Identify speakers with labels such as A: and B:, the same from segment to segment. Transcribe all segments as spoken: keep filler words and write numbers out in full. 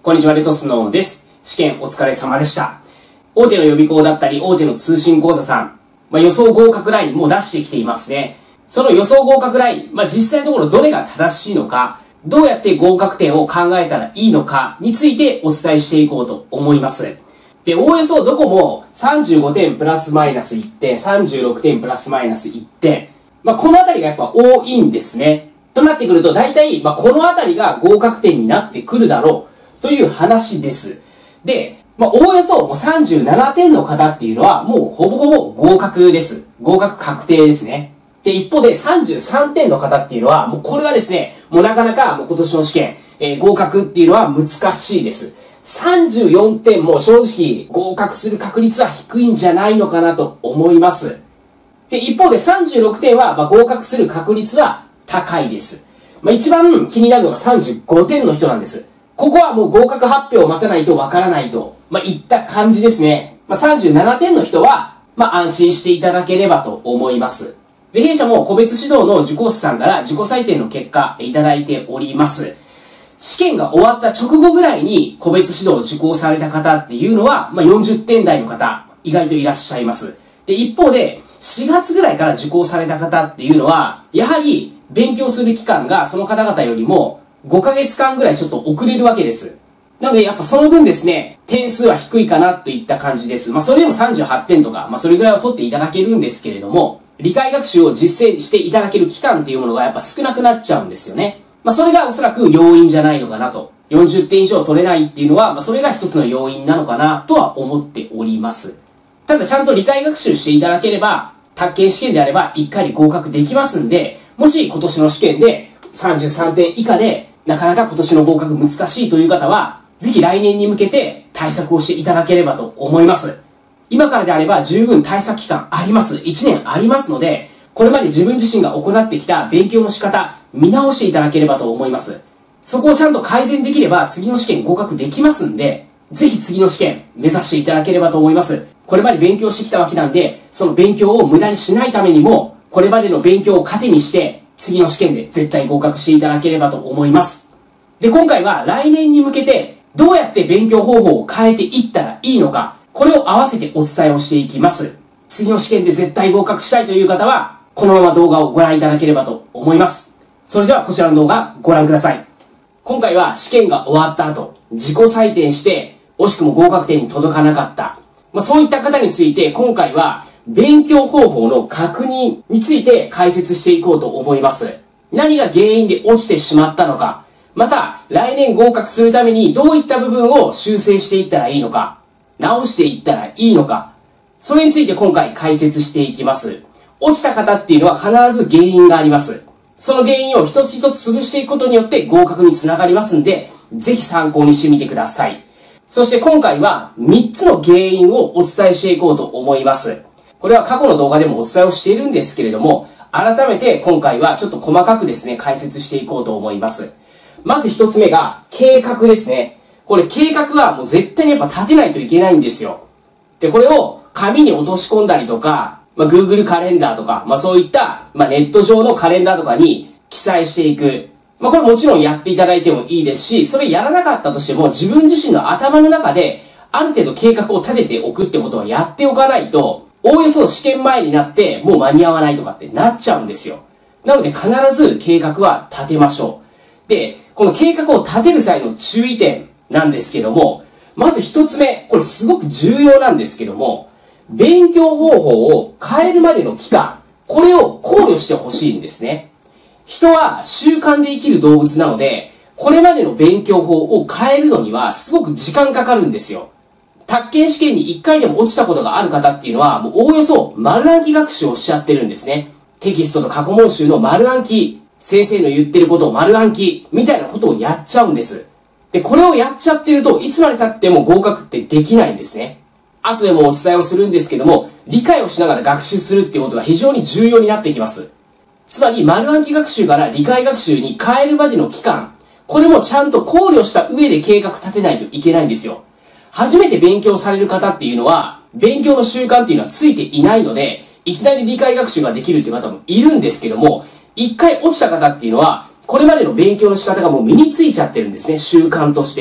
A: こんにちは、レトスノーです。試験お疲れ様でした。大手の予備校だったり、大手の通信講座さん、まあ、予想合格ラインも出してきていますね。その予想合格ライン、まあ、実際のところどれが正しいのか、どうやって合格点を考えたらいいのかについてお伝えしていこうと思います。で、おおよそどこもさんじゅうごてんプラスマイナスいってん、さんじゅうろくてんプラスマイナスいってん。まあ、このあたりがやっぱ多いんですね。となってくると、大体、まあ、このあたりが合格点になってくるだろうという話です。で、まあ、おおよそもうさんじゅうななてんの方っていうのは、もうほぼほぼ合格です。合格確定ですね。で、一方でさんじゅうさんてんの方っていうのは、もうこれはですね、もうなかなかもう今年の試験、えー、合格っていうのは難しいです。さんじゅうよんてんも正直合格する確率は低いんじゃないのかなと思います。で、一方でさんじゅうろくてんは、まあ、合格する確率は高いです。まあ、一番気になるのがさんじゅうごてんの人なんです。ここはもう合格発表を待たないとわからないと、まあ、いった感じですね。まあ、さんじゅうななてんの人は、まあ、安心していただければと思います。で、弊社も個別指導の受講師さんから自己採点の結果いただいております。試験が終わった直後ぐらいに個別指導を受講された方っていうのは、まあ、よんじゅってん台の方、意外といらっしゃいます。で、一方で、しがつぐらいから受講された方っていうのは、やはり勉強する期間がその方々よりもごかげつかんぐらいちょっと遅れるわけです。なので、やっぱその分ですね、点数は低いかなといった感じです。まあ、それでもさんじゅうはってんとか、まあ、それぐらいは取っていただけるんですけれども、理解学習を実践していただける期間っていうものがやっぱ少なくなっちゃうんですよね。まあ、それがおそらく要因じゃないのかなと。よんじゅってん以上取れないっていうのは、まあ、それが一つの要因なのかなとは思っております。ただちゃんと理解学習していただければ、宅建試験であればいっかいで合格できますんで、もし今年の試験でさんじゅうさんてん以下でなかなか今年の合格難しいという方は、ぜひ来年に向けて対策をしていただければと思います。今からであれば十分対策期間あります。いちねんありますので、これまで自分自身が行ってきた勉強の仕方、見直していただければと思います。そこをちゃんと改善できれば次の試験合格できますんで、ぜひ次の試験目指していただければと思います。これまで勉強してきたわけなんで、その勉強を無駄にしないためにも、これまでの勉強を糧にして、次の試験で絶対合格していただければと思います。で、今回は来年に向けて、どうやって勉強方法を変えていったらいいのか、これを合わせてお伝えをしていきます。次の試験で絶対合格したいという方は、このまま動画をご覧いただければと思います。それではこちらの動画ご覧ください。今回は試験が終わった後、自己採点して、惜しくも合格点に届かなかった。まあ、そういった方について今回は勉強方法の確認について解説していこうと思います。何が原因で落ちてしまったのか、また来年合格するためにどういった部分を修正していったらいいのか、直していったらいいのか、それについて今回解説していきます。落ちた方っていうのは必ず原因があります。その原因を一つ一つ潰していくことによって合格につながりますんで、ぜひ参考にしてみてください。そして今回はみっつの原因をお伝えしていこうと思います。これは過去の動画でもお伝えをしているんですけれども、改めて今回はちょっと細かくですね、解説していこうと思います。まず一つ目が計画ですね。これ計画はもう絶対にやっぱ立てないといけないんですよ。で、これを紙に落とし込んだりとか、まあ、Google カレンダーとか、まあ、そういった、まあ、ネット上のカレンダーとかに記載していく。まあ、これもちろんやっていただいてもいいですし、それやらなかったとしても自分自身の頭の中である程度計画を立てておくってことはやっておかないと、おおよそ試験前になってもう間に合わないとかってなっちゃうんですよ。なので必ず計画は立てましょう。で、この計画を立てる際の注意点なんですけども、まず一つ目、これすごく重要なんですけども、勉強方法を変えるまでの期間、これを考慮してほしいんですね。人は習慣で生きる動物なので、これまでの勉強法を変えるのにはすごく時間かかるんですよ。宅建試験にいっかいでも落ちたことがある方っていうのは、もうおおよそ丸暗記学習をしちゃってるんですね。テキストと過去問集の丸暗記、先生の言ってることを丸暗記、みたいなことをやっちゃうんです。で、これをやっちゃってるといつまで経っても合格ってできないんですね。後でもお伝えをするんですけども、理解をしながら学習するっていうことが非常に重要になってきます。つまり、丸暗記学習から理解学習に変えるまでの期間、これもちゃんと考慮した上で計画立てないといけないんですよ。初めて勉強される方っていうのは、勉強の習慣っていうのはついていないので、いきなり理解学習ができるっていう方もいるんですけども、一回落ちた方っていうのは、これまでの勉強の仕方がもう身についちゃってるんですね、習慣として。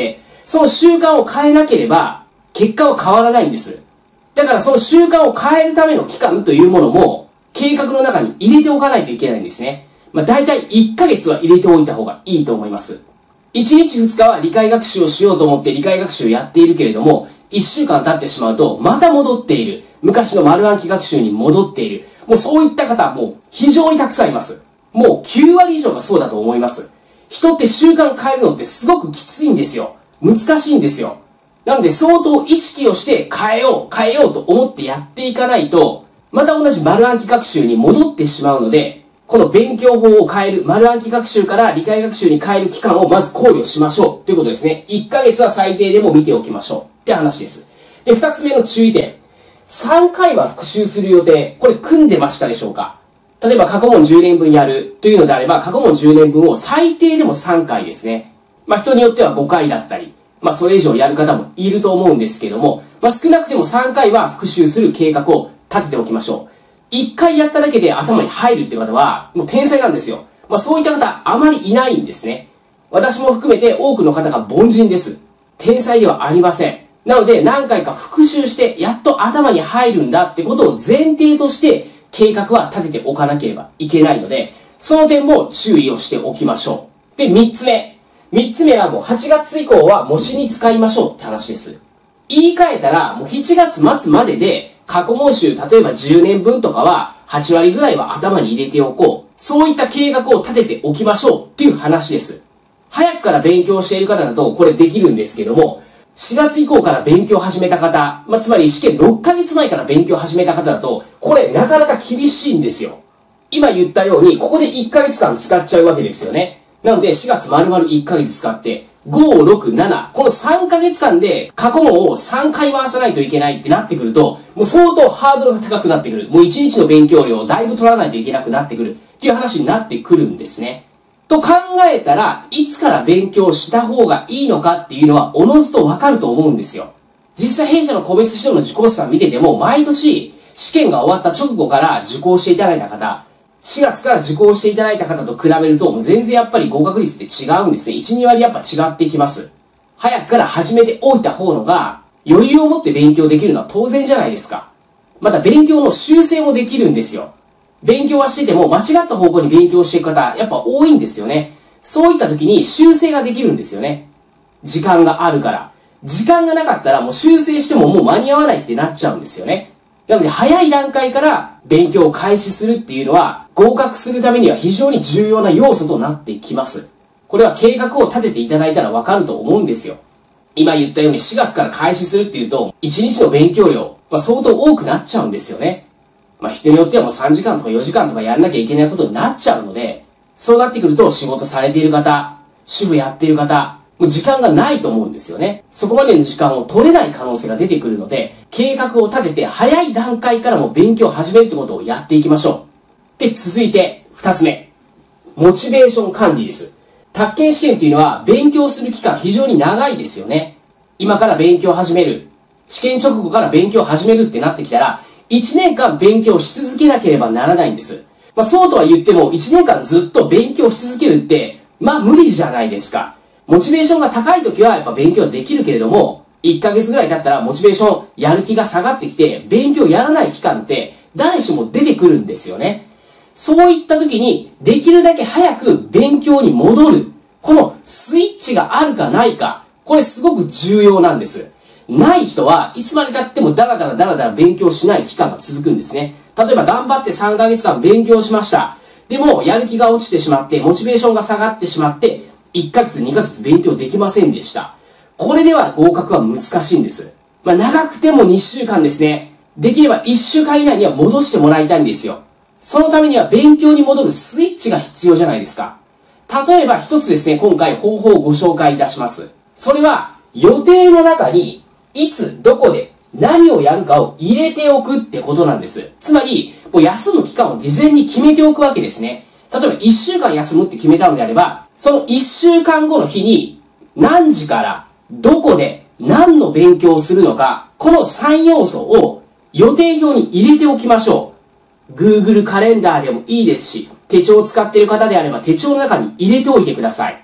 A: その習慣を変えなければ、結果は変わらないんです。だからその習慣を変えるための期間というものも、計画の中に入れておかないといけないんですね。まあ大体いっかげつは入れておいた方がいいと思います。いちにちふつかは理解学習をしようと思って理解学習をやっているけれども、いっしゅうかん経ってしまうと、また戻っている。昔の丸暗記学習に戻っている。もうそういった方はもう非常にたくさんいます。もうきゅうわり以上がそうだと思います。人って習慣変えるのってすごくきついんですよ。難しいんですよ。なので相当意識をして変えよう、変えようと思ってやっていかないと、また同じ丸暗記学習に戻ってしまうので、この勉強法を変える、丸暗記学習から理解学習に変える期間をまず考慮しましょうということですね。いっかげつは最低でも見ておきましょうって話です。で、ふたつめの注意点。さんかいは復習する予定、これ組んでましたでしょうか？例えば過去問じゅうねんぶんやるというのであれば、過去問じゅうねんぶんを最低でもさんかいですね。まあ人によってはごかいだったり、まあそれ以上やる方もいると思うんですけども、まあ少なくてもさんかいは復習する計画を立てておきましょう。いっかいやっただけで頭に入るっていう方は、もう天才なんですよ。まあそういった方あまりいないんですね。私も含めて多くの方が凡人です。天才ではありません。なので何回か復習してやっと頭に入るんだってことを前提として計画は立てておかなければいけないので、その点も注意をしておきましょう。で、みっつめ。みっつめはもうはちがつ以降は模試に使いましょうって話です。言い換えたらもうしちがつまつまでで過去問集、例えばじゅうねんぶんとかははちわりぐらいは頭に入れておこう。そういった計画を立てておきましょうっていう話です。早くから勉強している方だとこれできるんですけども、しがつ以降から勉強を始めた方、まあ、つまり試験ろっかげつまえから勉強を始めた方だと、これなかなか厳しいんですよ。今言ったように、ここでいっかげつかん使っちゃうわけですよね。なのでしがつ丸々いっかげつ使って、ご、ろく、なな、このさんかげつかんで過去問をさんかい回さないといけないってなってくると、もう相当ハードルが高くなってくる。もういちにちの勉強量をだいぶ取らないといけなくなってくるっていう話になってくるんですね。と考えたら、いつから勉強した方がいいのかっていうのはおのずとわかると思うんですよ。実際弊社の個別指導の受講者さん見てても、毎年試験が終わった直後から受講していただいた方、しがつから受講していただいた方と比べると、全然やっぱり合格率って違うんですね。いち、にわりやっぱ違ってきます。早くから始めておいた方のが、余裕を持って勉強できるのは当然じゃないですか。また勉強の修正もできるんですよ。勉強はしてても間違った方向に勉強していく方、やっぱ多いんですよね。そういった時に修正ができるんですよね。時間があるから。時間がなかったらもう修正してももう間に合わないってなっちゃうんですよね。なので早い段階から勉強を開始するっていうのは合格するためには非常に重要な要素となってきます。これは計画を立てていただいたらわかると思うんですよ。今言ったようにしがつから開始するっていうと、いちにちの勉強量は相当多くなっちゃうんですよね。まあ人によってはもうさんじかんとかよじかんとかやんなきゃいけないことになっちゃうので、そうなってくると仕事されている方、主婦やっている方、もう時間がないと思うんですよね。そこまでの時間を取れない可能性が出てくるので、計画を立てて早い段階からも勉強を始めるってことをやっていきましょう。で、続いて二つ目。モチベーション管理です。宅建試験っていうのは勉強する期間非常に長いですよね。今から勉強を始める。試験直後から勉強を始めるってなってきたら、いちねんかん勉強し続けなければならないんです。まあそうとは言ってもいちねんかんずっと勉強し続けるって、まあ無理じゃないですか。モチベーションが高い時はやっぱ勉強できるけれども、いっかげつぐらい経ったらモチベーション、やる気が下がってきて、勉強やらない期間って誰しも出てくるんですよね。そういった時にできるだけ早く勉強に戻る。このスイッチがあるかないか、これすごく重要なんです。ない人はいつまで経ってもダラダラダラダラ勉強しない期間が続くんですね。例えば頑張ってさんかげつかん勉強しました。でもやる気が落ちてしまって、モチベーションが下がってしまって、いっかげつにかげつ勉強できませんでした。これでは合格は難しいんです。まあ長くてもにしゅうかんですね。できればいっしゅうかん以内には戻してもらいたいんですよ。そのためには勉強に戻るスイッチが必要じゃないですか。例えば一つですね、今回方法をご紹介いたします。それは予定の中にいつどこで何をやるかを入れておくってことなんです。つまり、もう休む期間を事前に決めておくわけですね。例えばいっしゅうかん休むって決めたのであれば、そのいっしゅうかんごの日に何時からどこで何の勉強をするのか、このさん要素を予定表に入れておきましょう。Google カレンダーでもいいですし、手帳を使っている方であれば手帳の中に入れておいてください。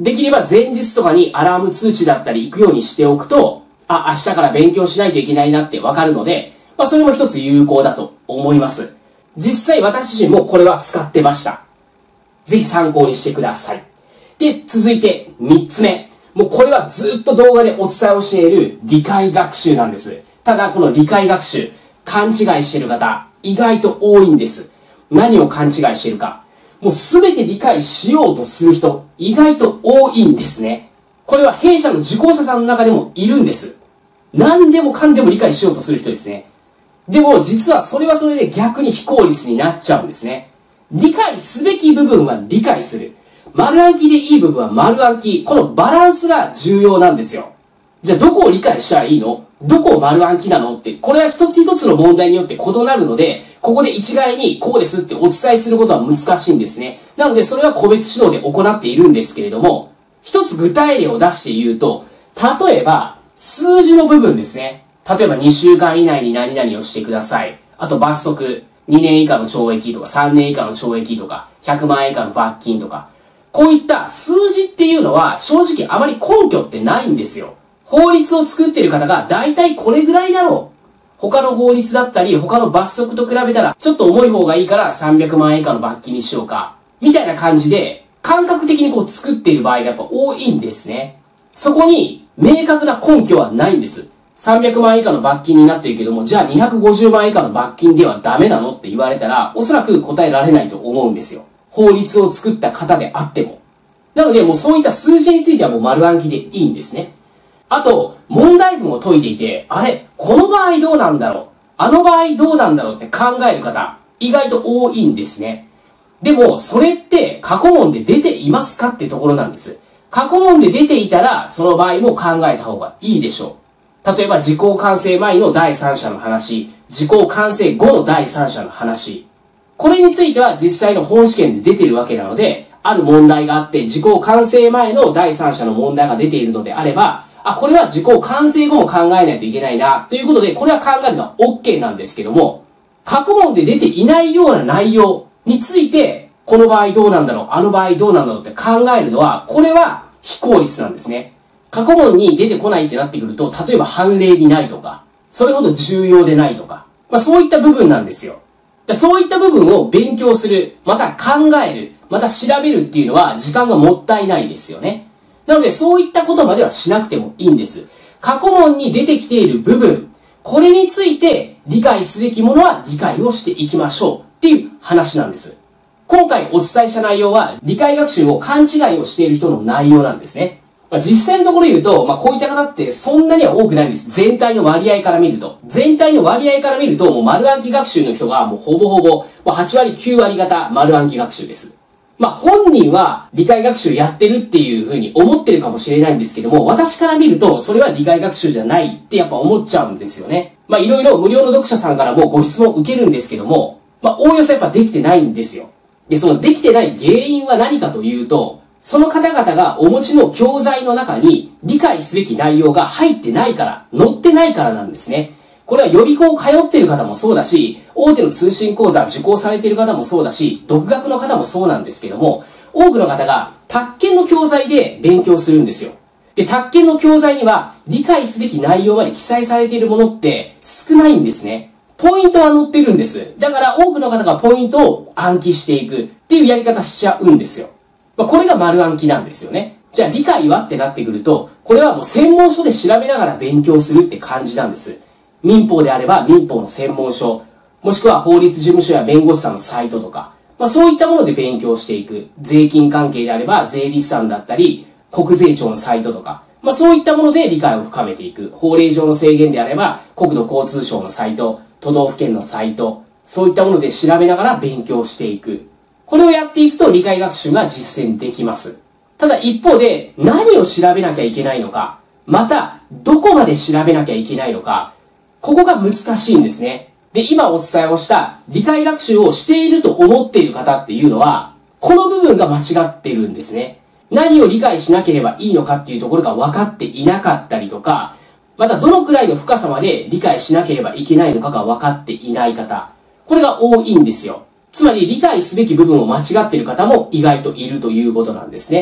A: できれば前日とかにアラーム通知だったり行くようにしておくと、あ、明日から勉強しないといけないなってわかるので、まあそれも一つ有効だと思います。実際私自身もこれは使ってました。ぜひ参考にしてください。で、続いてみっつめ。もうこれはずっと動画でお伝えをしている理解学習なんです。ただこの理解学習、勘違いしている方、意外と多いんです。何を勘違いしているか。もうすべて理解しようとする人、意外と多いんですね。これは弊社の受講者さんの中でもいるんです。何でもかんでも理解しようとする人ですね。でも実はそれはそれで逆に非効率になっちゃうんですね。理解すべき部分は理解する。丸暗記でいい部分は丸暗記。このバランスが重要なんですよ。じゃあどこを理解したらいいの？どこを丸暗記なのって、これは一つ一つの問題によって異なるので、ここで一概にこうですってお伝えすることは難しいんですね。なのでそれは個別指導で行っているんですけれども、一つ具体例を出して言うと、例えば数字の部分ですね。例えばにしゅうかん以内に何々をしてください。あと罰則、にねん以下の懲役とかさんねん以下の懲役とかひゃくまんえん以下の罰金とか、こういった数字っていうのは正直あまり根拠ってないんですよ。法律を作っている方が大体これぐらいだろう。他の法律だったり他の罰則と比べたらちょっと重い方がいいからさんびゃくまんえん以下の罰金にしようか。みたいな感じで感覚的にこう作っている場合がやっぱ多いんですね。そこに明確な根拠はないんです。さんびゃくまんえん以下の罰金になっているけども、じゃあにひゃくごじゅうまんえん以下の罰金ではダメなのって言われたら、おそらく答えられないと思うんですよ。法律を作った方であっても。なので、もうそういった数字についてはもう丸暗記でいいんですね。あと、問題文を解いていて、あれ、この場合どうなんだろう、あの場合どうなんだろうって考える方、意外と多いんですね。でも、それって過去問で出ていますかってところなんです。過去問で出ていたら、その場合も考えた方がいいでしょう。例えば、時効完成前の第三者の話、時効完成後の第三者の話。これについては実際の本試験で出ているわけなので、ある問題があって、時効完成前の第三者の問題が出ているのであれば、あ、これは時効完成後も考えないといけないな、ということで、これは考えるのは OK なんですけども、過去問で出ていないような内容について、この場合どうなんだろう、あの場合どうなんだろうって考えるのは、これは非効率なんですね。過去問に出てこないってなってくると、例えば判例にないとか、それほど重要でないとか、まあそういった部分なんですよ。そういった部分を勉強する、また考える、また調べるっていうのは時間がもったいないですよね。なのでそういったことまではしなくてもいいんです。過去問に出てきている部分、これについて理解すべきものは理解をしていきましょうっていう話なんです。今回お伝えした内容は理解学習を勘違いをしている人の内容なんですね。まあ、実際のところ言うと、まあ、こういった方ってそんなには多くないんです。全体の割合から見ると。全体の割合から見ると、もう丸暗記学習の人がもうほぼほぼ、もうはちわりきゅうわり型丸暗記学習です。まあ、本人は理解学習やってるっていう風に思ってるかもしれないんですけども、私から見るとそれは理解学習じゃないってやっぱ思っちゃうんですよね。まあ、いろいろ無料の読者さんからもご質問受けるんですけども、まあ、おおよそやっぱできてないんですよ。で、そのできてない原因は何かというと、その方々がお持ちの教材の中に理解すべき内容が入ってないから、載ってないからなんですね。これは予備校通っている方もそうだし、大手の通信講座受講されている方もそうだし、独学の方もそうなんですけども、多くの方が宅建の教材で勉強するんですよ。で、宅建の教材には理解すべき内容まで記載されているものって少ないんですね。ポイントは載ってるんです。だから多くの方がポイントを暗記していくっていうやり方しちゃうんですよ。まあ、これが丸暗記なんですよね。じゃあ理解はってなってくると、これはもう専門書で調べながら勉強するって感じなんです。民法であれば民法の専門書、もしくは法律事務所や弁護士さんのサイトとか、まあそういったもので勉強していく。税金関係であれば税理士さんだったり、国税庁のサイトとか、まあそういったもので理解を深めていく。法令上の制限であれば、国土交通省のサイト、都道府県のサイト、そういったもので調べながら勉強していく。これをやっていくと理解学習が実践できます。ただ一方で何を調べなきゃいけないのか、またどこまで調べなきゃいけないのか、ここが難しいんですね。で、今お伝えをした理解学習をしていると思っている方っていうのは、この部分が間違っているんですね。何を理解しなければいいのかっていうところが分かっていなかったりとか、またどのくらいの深さまで理解しなければいけないのかが分かっていない方、これが多いんですよ。つまり理解すべき部分を間違っている方も意外といるということなんですね。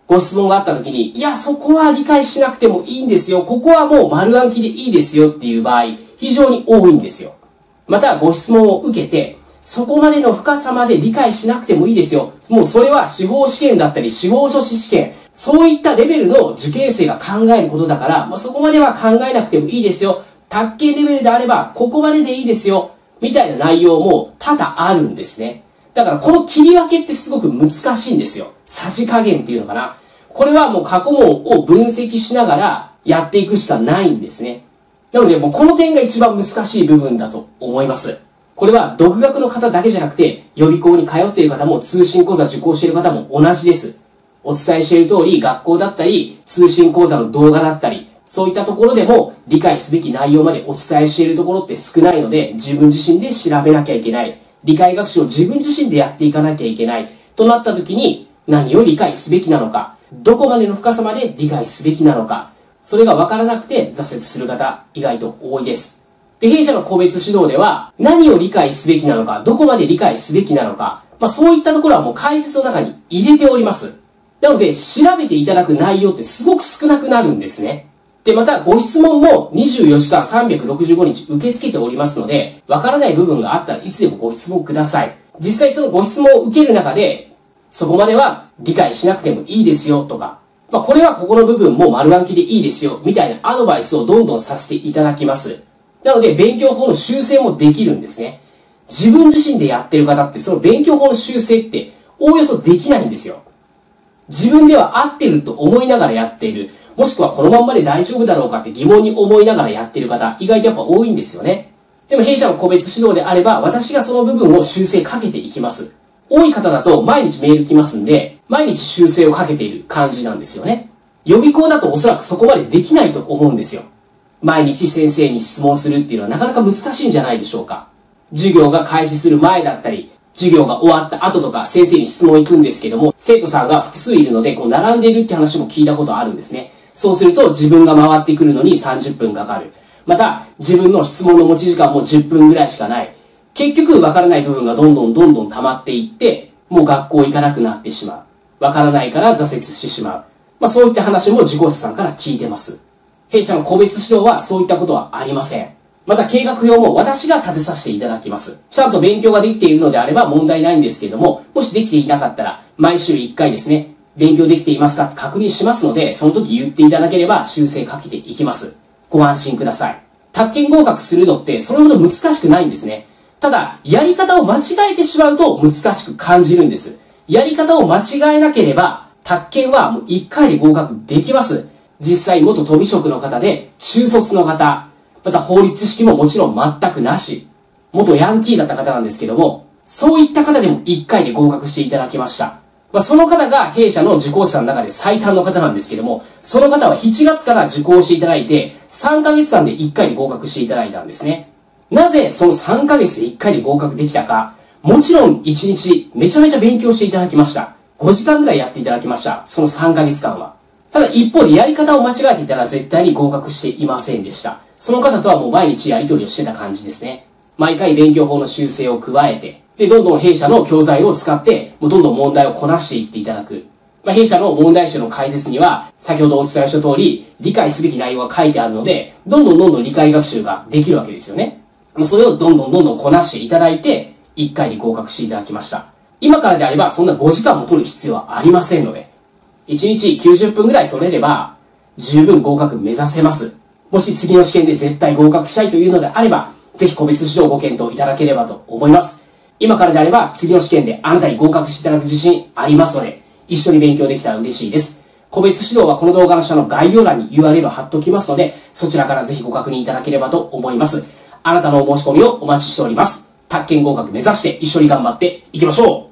A: ご質問があった時に、いや、そこは理解しなくてもいいんですよ。ここはもう丸暗記でいいですよっていう場合、非常に多いんですよ。また、ご質問を受けて、そこまでの深さまで理解しなくてもいいですよ。もうそれは司法試験だったり、司法書士試験、そういったレベルの受験生が考えることだから、まあ、そこまでは考えなくてもいいですよ。宅建レベルであれば、ここまででいいですよ。みたいな内容も多々あるんですね。だからこの切り分けってすごく難しいんですよ。さじ加減っていうのかな。これはもう過去問を分析しながらやっていくしかないんですね。なのでもうこの点が一番難しい部分だと思います。これは独学の方だけじゃなくて、予備校に通っている方も通信講座受講している方も同じです。お伝えしている通り、学校だったり、通信講座の動画だったり、そういったところでも理解すべき内容までお伝えしているところって少ないので、自分自身で調べなきゃいけない。理解学習を自分自身でやっていかなきゃいけない。となった時に、何を理解すべきなのか、どこまでの深さまで理解すべきなのか、それが分からなくて挫折する方、意外と多いです。で、弊社の個別指導では、何を理解すべきなのか、どこまで理解すべきなのか、まあそういったところはもう解説の中に入れております。なので、調べていただく内容ってすごく少なくなるんですね。で、また、ご質問もにじゅうよじかんさんびゃくろくじゅうごにち受け付けておりますので、わからない部分があったらいつでもご質問ください。実際そのご質問を受ける中で、そこまでは理解しなくてもいいですよとか、まあ、これはここの部分も丸暗記でいいですよ、みたいなアドバイスをどんどんさせていただきます。なので、勉強法の修正もできるんですね。自分自身でやってる方って、その勉強法の修正って、おおよそできないんですよ。自分では合ってると思いながらやっている。もしくはこのまんまで大丈夫だろうかって疑問に思いながらやってる方、意外とやっぱ多いんですよね。でも弊社の個別指導であれば、私がその部分を修正かけていきます。多い方だと毎日メール来ますんで、毎日修正をかけている感じなんですよね。予備校だとおそらくそこまでできないと思うんですよ。毎日先生に質問するっていうのはなかなか難しいんじゃないでしょうか。授業が開始する前だったり、授業が終わった後とか先生に質問行くんですけども、生徒さんが複数いるのでこう並んでいるって話も聞いたことあるんですね。そうすると自分が回ってくるのにさんじゅっぷんかかる。また自分の質問の持ち時間もじゅっぷんぐらいしかない。結局わからない部分がどんどんどんどん溜まっていって、もう学校行かなくなってしまう。わからないから挫折してしまう。まあそういった話も受講者さんから聞いてます。弊社の個別指導はそういったことはありません。また計画表も私が立てさせていただきます。ちゃんと勉強ができているのであれば問題ないんですけれども、もしできていなかったら毎週いっかいですね、勉強できていますかって確認しますので、その時言っていただければ修正かけていきます。ご安心ください。宅建合格するのってそれほど難しくないんですね。ただ、やり方を間違えてしまうと難しく感じるんです。やり方を間違えなければ、宅建はもういっかいで合格できます。実際元飛び職の方で、中卒の方、また法律知識ももちろん全くなし、元ヤンキーだった方なんですけども、そういった方でもいっかいで合格していただきました。まあ、その方が弊社の受講者さんの中で最短の方なんですけども、その方はしちがつから受講していただいて、さんかげつかんでいっかいで合格していただいたんですね。なぜそのさんかげつでいっかいで合格できたか、もちろんいちにちめちゃめちゃ勉強していただきました。ごじかんぐらいやっていただきました。そのさんかげつかんは。ただ一方でやり方を間違えていたら絶対に合格していませんでした。その方とはもう毎日やり取りをしてた感じですね。毎回勉強法の修正を加えて、で、どんどん弊社の教材を使って、もうどんどん問題をこなしていっていただく。まあ、弊社の問題集の解説には、先ほどお伝えした通り、理解すべき内容が書いてあるので、どんどんどんどん理解学習ができるわけですよね。それをどんどんどんどんこなしていただいて、いっかいに合格していただきました。今からであれば、そんなごじかんも取る必要はありませんので、いちにちきゅうじゅっぷんぐらい取れれば、十分合格目指せます。もし次の試験で絶対合格したいというのであれば、ぜひ個別指導をご検討いただければと思います。今からであれば、次の試験であなたに合格していただく自信ありますので、一緒に勉強できたら嬉しいです。個別指導はこの動画の下の概要欄に ユーアールエル を貼っておきますので、そちらからぜひご確認いただければと思います。あなたのお申し込みをお待ちしております。宅建合格目指して一緒に頑張っていきましょう。